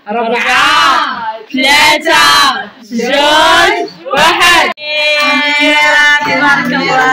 4 3 2 1. تبارك الله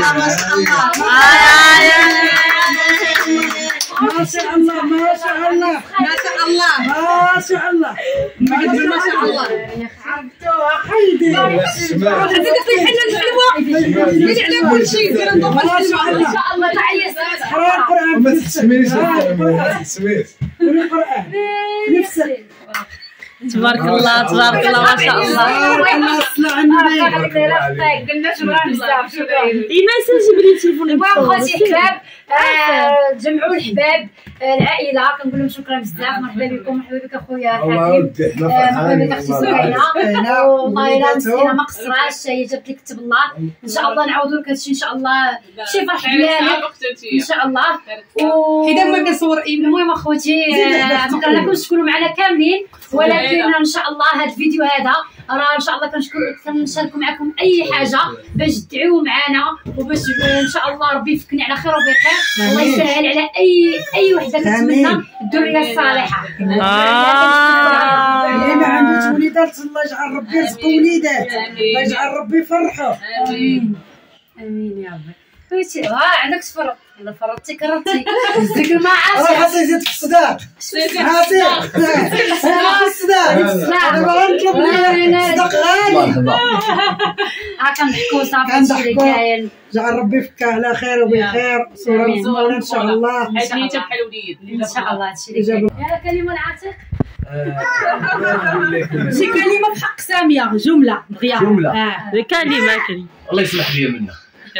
ما شاء الله ما شاء الله ما شاء الله ما شاء الله ما شاء الله. عرفتوها خيدي هذيك طيح لنا الحلوه ديري على كل شيء دير نضوف الحلوه ان شاء الله تعيس. القرآن ما تسميش ما تسميش القرآن نفسك. تبارك الله تبارك الله ما شاء الله. الله يصلح النبي. قلنا شكرا بزاف شكرا. ايمان سجل لي التليفون خواتي حباب تجمعوا الحباب العائله كنقول لهم شكرا بزاف. مرحبا بكم مرحبا بك اخويا الحكيم مرحبا بك اختي سهيله. والله الا مسكينه ما قصراش هي جابت لك كتب الله. ان شاء الله نعاودوا لك هادشي ان شاء الله شي فرح ديالك ان شاء الله. حيدا ما كنصور ايمان. المهم اخوتي ما كرهناكمش تكونوا معنا كاملين ولكن ان شاء الله هذا الفيديو هذا راه ان شاء الله كنشاركوا معكم اي حاجه باش تدعيو معنا وباش ان شاء الله ربي يفكني على خير وبخير. الله يسهل على اي وحده كتمنى الذريه الصالحه. اللي ما عندوش وليدات الله يجعل ربي يرزق وليدات. الله يجعل ربي يفرحوا. امين امين يا ربي. خوتي عندك تفرط الا فرطتي كرهتي هزك المعاصي. حتى زيد في الصداق عاطي في الصداق دابا غنطلب الصداق غالي. كنضحكوا صافي هادشي اللي كاين. جعل ربي يفكها على خير وبخير صورة مزيانة ان شاء الله. ان شاء الله هادشي اللي كاين. يا كلمه العاتق شي كلمه بحق ساميه جمله دغيا كلمه الله يصلح لي منها.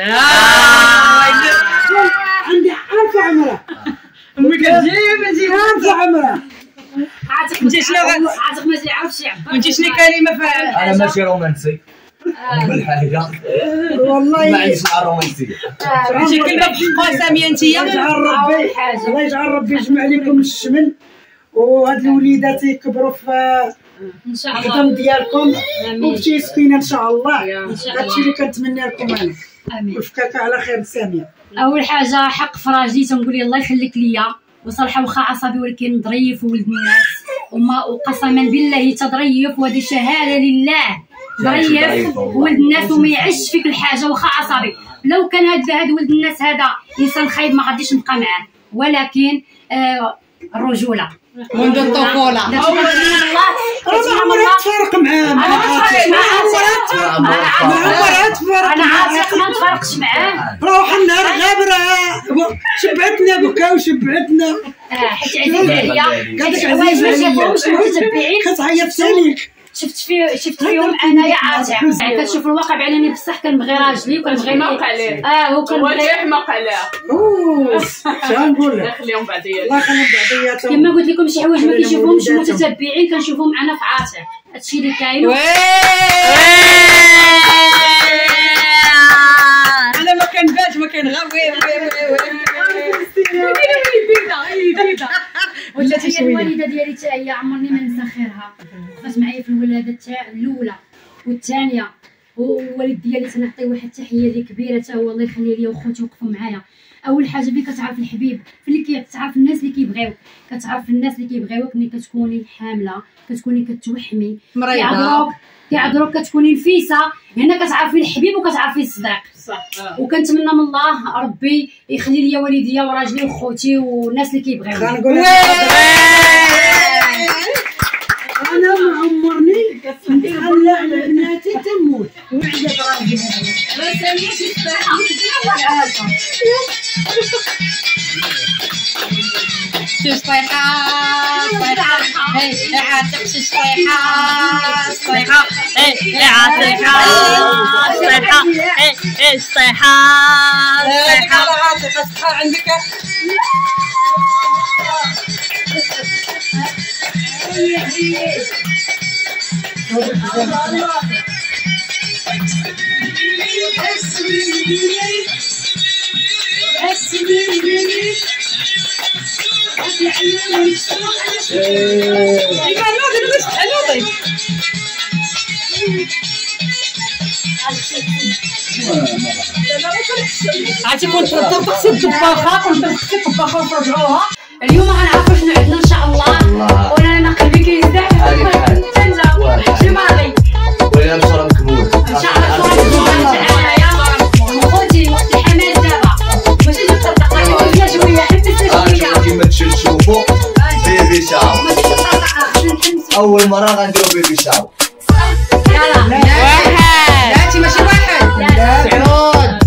عندي 1000 عمره امي كتجيب 1000 عمره. عاتق انت شنو عاتق ما تعرفش يعبر. وانت شنو كلمه فعلا؟ انا ماشي رومانسي بالحاجه والله ما عنديش مع الرومانسيه. شي كلمه بحق ساميه انت الله يجعل ربي الله يجعل ربي يجمع لكم الشمل وهاد الوليدات يكبروا في ان شاء الخدم الله. ديالكم وبشي سكينه ان شاء الله. ان شاء هادشي اللي كنتمنى لكم انا. امين. وفكاك على خير ساميه. اول حاجه حق فراجي تنقول الله يخليك ليا وصراحه واخا عصبي ولكن ظريف وولد الناس وقسما بالله تظريف وهذه شهاده لله. ظريف ولد الناس وما يعش فيك الحاجه واخا عصبي. لو كان هاد ولد الناس هذا انسان خايب ما غاديش نبقى معاه ولكن الرجوله منذ الطفوله. انا ما عمري تفارق معاه. انا عاتق ما نتفارقش معاه. روح النهار غابره شبعتنا بكا وشبعتنا حيت عزيز عليا هاد الحوايج ما شافوهمش المتتبعين. كتعيط عليك شفت فيهم انايا عاتق. كتشوف الواقع بعيني بصح كنبغي راجلي وكنبغي وكنبغي يحماق عليه. شنو نقول لك خليهم بعديات. الله يخليهم بعديات. كما قلت لكم شي حوايج ما كيشوفوهمش المتتبعين كنشوفهم معنا في عاتق. هادشي اللي كاين. انا ما كنبات ما كنغاب ولات هي الوالده ديالي حتى هي عمرني ما ننسى خيرها. وقفات معايا في الولاده الاولى والثانيه. والوالد ديالي تنعطيه واحد التحيه اللي كبيره حتى هو الله يخلي ليا وخوتي وقفوا معايا. اول حاجه بك كتعرف الحبيب فاللي كتعرف الناس اللي كيبغيوك. كتعرف الناس اللي كيبغيوك ملي كتكوني حامله كتكوني كتوحمي كيعذروك كتكوني نفيسه. هنا كتعرفي الحبيب وكتعرفي الصديق. صح. وكنتمنى من الله ربي يخلي لي والديا وراجلي وخوتي والناس اللي كيبغيوني. غنقول لك انا ما عمرني نتخلى على بناتي تموت وعجب راجلي. لا سميت الصحه شي صيحه هي عاتق شي صيحه هي عاتق صيحه هي صيحه عاتق صحه عندك. عرفتي كنت طبختي الطباخه كنت طبختي الطباخه ونرجعوها. اليوم غنعرفوا شنو عندنا ان شاء الله. وانا قلبي اول مره غنديرو بيبي شاو. يلا واحد لا ماشي واحد سعود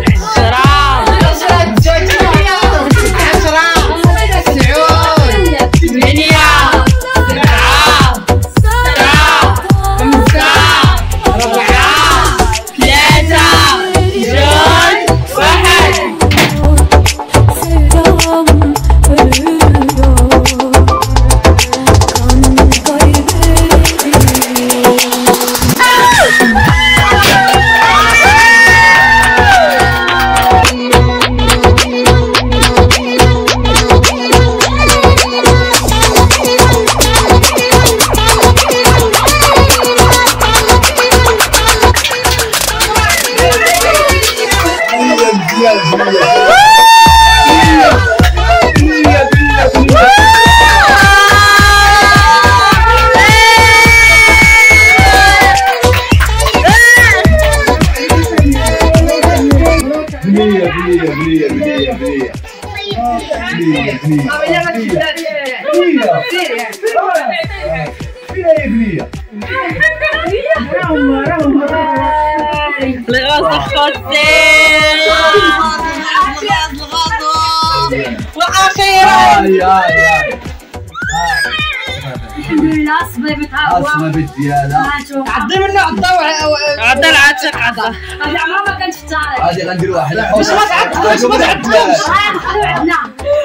الصبابط ديالها عضي منه عضي العاتق عضا. هذه عمرها ما كانت في التاريخ. غادي غندير واحد واش ما تعضوش ما تعضوش خليو عندنا.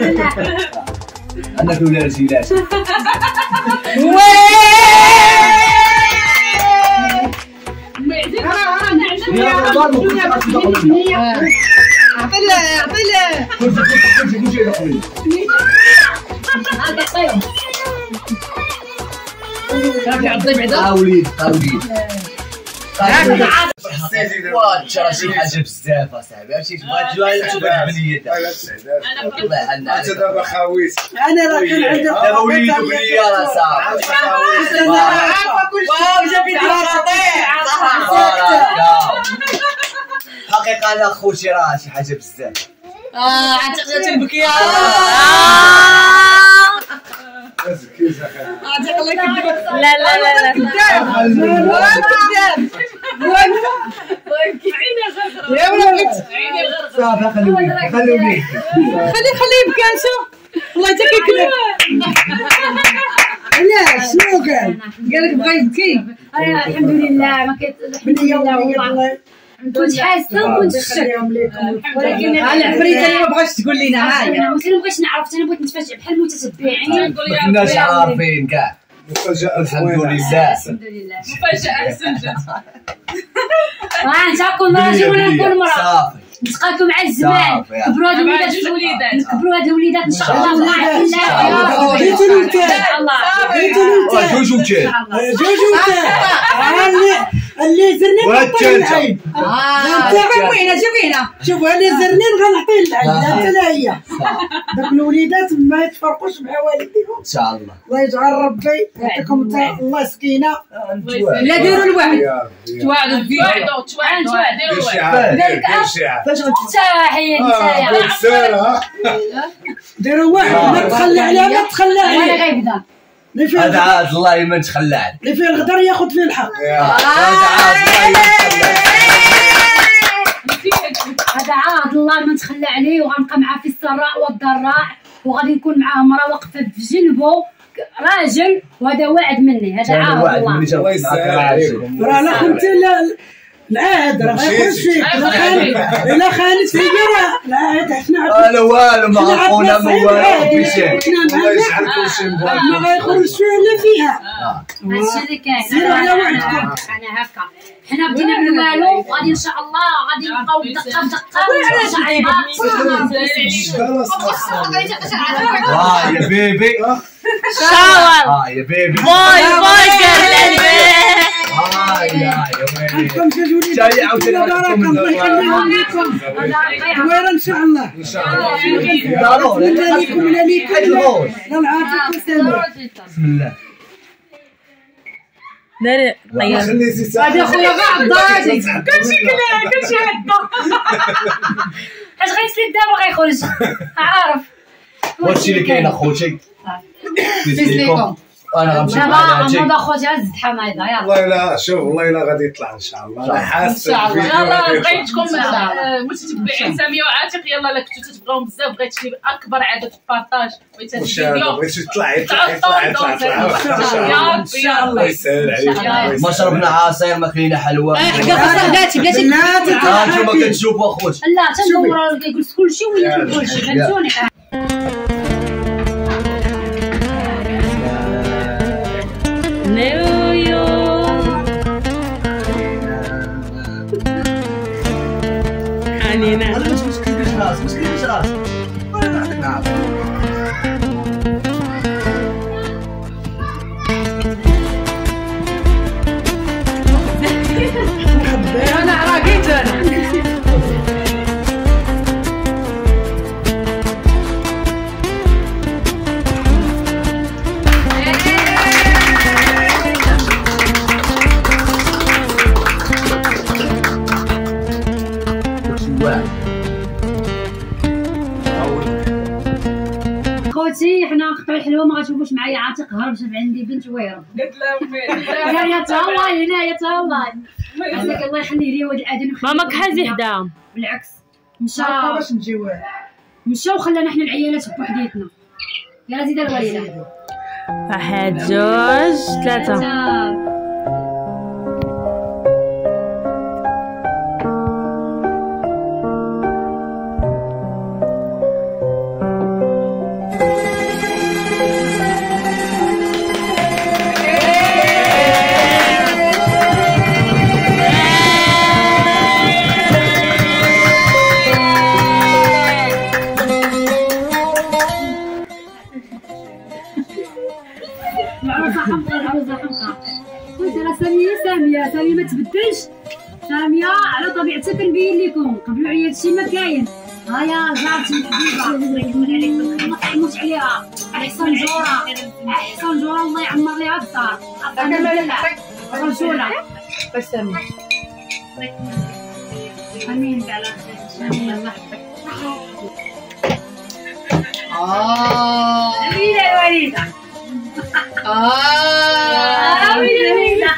انا كولا رجيلات وليد ترى شي حاجه بزاف اصاحبي. هادشي بغيت جوال تشوف هاد البنيه الله يحنى انت دابا خاويس. انا راه كان عندي دابا وليد وبنيه راه صافي. واو جاب يدي حقيقه انا خوتي راه شي حاجه بزاف. عاد تقدر تبكي لا لا لا يا ولد صافي خليه خليه يبكي نشوف والله حتى كيكذب. علاش شنو قال لك بغا يبكي؟ الحمد لله ما كنت الحمد لله والله كنت حاسه وكنت شك ولكن العفريته اللي ما بغاش تقول لنا هاي انا ما بغيتش نعرف. انا بغيت نتفاجئ بحال المتتبعين. ما كناش عارفين كاع. مفاجأة الحمد لله الحمد لله مفاجأة أحسن جات. انت كون راجل ولا نكون مرأة صافي نتقاتلوا مع الزمان. كبروا هاد الوليدات نكبروا هاد الوليدات ان شاء الله. جوج اللي زرنين غنعطيه العين. انت وين جيبينا شوف اللي زرنين غنعطيه العين. لا لا هي داك الوليدات ما يتفرقوش مع والديهم ان شاء الله. الله يجعل ربي يعطيكم الله سكينه. لا ديروا الواحد توعدوا ديروا ديروا واحد ما تخلى عليها ما تخلى عليه. هذا عاد الله ما نتخلى عليه. اللي فيه الغدر ياخذ فيه الحق. هذا عاد الله ما نتخلى عليه وغنبقى معاه في السراء والضراء وغادي نكون معاه مرة واقفة بجنبه راجل وهذا وعد مني. هذا عاد الله راه لا خنت العهد راه غيخرج فيك. الا خانت فيا راه العهد حنا انا والو ما عرفونا ما والو في شيء. الله يجعلكم شي ما غيخرج فيها الا فيها. هادشي اللي كاين. انا هكا حنا بدينا بالوالو وغادي ان شاء الله غادي نبقاو بدقه يا بيبي شاور يا بيبي باي باي قال يا ويلي جاي عاوتاني الله يخليهم لكم وين ان شاء الله. ان شاء الله لا ليكم لا ليكم لا العافيه سامر. بسم الله. لا خليتي هذا خويا كاع ضاعتي كلشي كلا كلشي هكا حاج غيسلي الدار وغيخرج عارف. وهادشي اللي كاين اخوتي. بسليكم انا غنمشي دابا معاها عمود اخوتي زد حمايضه يلا والله الا شوف والله الا غادي يطلع ان شاء الله انا حاسس يلا الفيديو بغيتكم متتبعين ساميه وعاتق يلا لا كنتو تتبغيهم بزاف بغيت شي اكبر عدد بارطاج بغيت هذا الفيديو بغيتي يطلع ان شاء الله يسهل عليك ما شربنا عصير ما كاينه حلوى حقا بلاتي انتوما كتشوفوا اخوتي لا تندور كيقول كلشي وهي تقول كلشي فهمتوني انا مش كيفاش راس مش كيفاش راس انا نعطيك نعرف انا عراقيت انا خوتي حنا نقطعوا الحلوه ما غتشوفوش معايا عاتق هرب شاف عندي بنت ويهرب قلت لها هنايا تا الله هنايا تا الله عافاك الله يخلي لي ولد الاذن ماما كحازي حدا بالعكس باش نجيو مشى وخلانا حنا العيالات بوحديتنا يلا زيد الوالده 1 2 3 العروسه حمقى العروسه حمقى قلت راه ساميه ما تبدلش ساميه على طبيعتها كنبين لكم قبلوا عليا هادشي ما كاين هيا جارتي الحبيبه الله يكمل عليك ما تعلموش عليها احسن جوره الله يعمر ليها الدار رجوله باش ساميه امين على خير امين الله يحفظك الوليده الوليده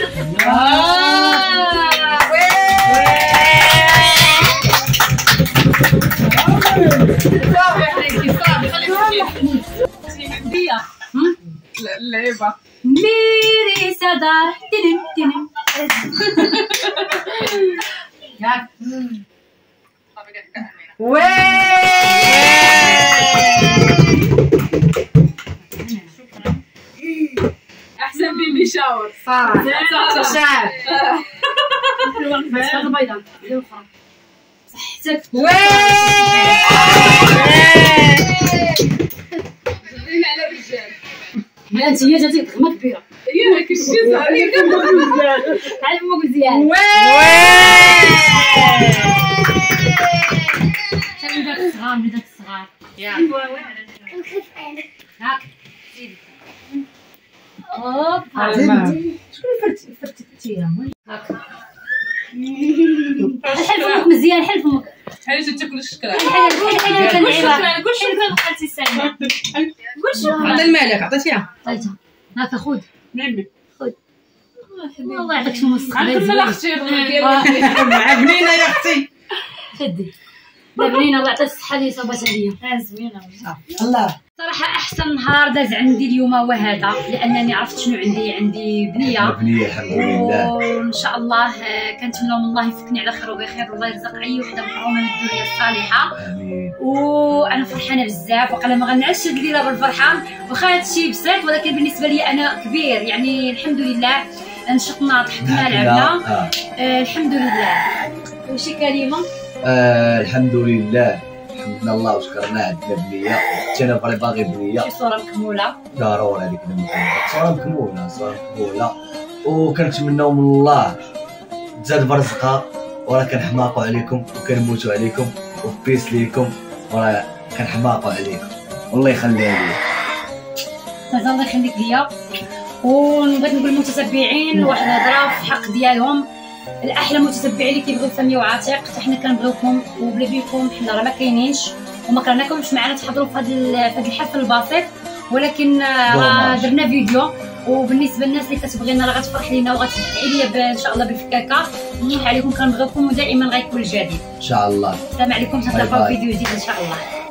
اللعيبه ميري صدر تنم تنم ياك احسن بيبي شاور صراحه شعب البيضه الاخرى صحتك زينا على الرجال لا انت هي جاتك ضخمه كبيره هي هاك الشيء صغير على امك مزيان شنو وليدات الصغار هاك سيدي شكون فرتكتيها هاك حل فمك مزيان حل فمك علاش تاكل الشكرا قول شكرا خالتي ساميه قول شكرا عطي المالك عطيتيها عطيتها هاك خذ نعمي والله يعطيك شي مستقبل نكمل اختي مع بنينه يا اختي شدي بنينه الله يعطيك الصحه اللي صابت عليا زوينه الله صراحه احسن نهار داز عندي اليوم هو هذا لانني عرفت شنو عندي بنيه الحمد لله وان شاء الله كنتمنى من الله يفكني على خير وبخير والله يرزق اي وحده محرومه من الذريه الصالحه امين وانا فرحانه بزاف وقال ما غنعش هاد الليله بالفرحه واخا هادشي بسيط ولكن بالنسبه لي انا كبير يعني الحمد لله نشطنا ضحكنا لعبنا الحمد لله وشي كلمه الحمد لله حمدنا الله وشكرنا عندنا بنيه حتى انا باغي بنيه شي صوره مكموله ضروري هذيك صوره مكموله وكنتمناو من الله تزاد برزقها وراه كنحماقوا عليكم وكنموتوا عليكم وبيس ليكم وراه كنحماقوا عليكم والله يخليها ليا الله يخليك ليا ونبغي نقول للمتتبعين واحد الهضره في حق ديالهم الاحلى متتبعين اللي كيبغيو ساميه وعاتق حنا كنبغيوكم وبلا بيكم حنا راه ما كاينينش وما كرهناكمش معنا تحضروا في هذا الحفل البسيط ولكن راه درنا فيديو. وبالنسبه للناس اللي كتبغينا راه غتفرح لينا وغتدعي ليا ان شاء الله بالفكاكه. نصح عليكم كنبغيكم ودائما غيكون الجديد ان شاء الله. السلام عليكم، تنتلاقاو في فيديو جديد ان شاء الله.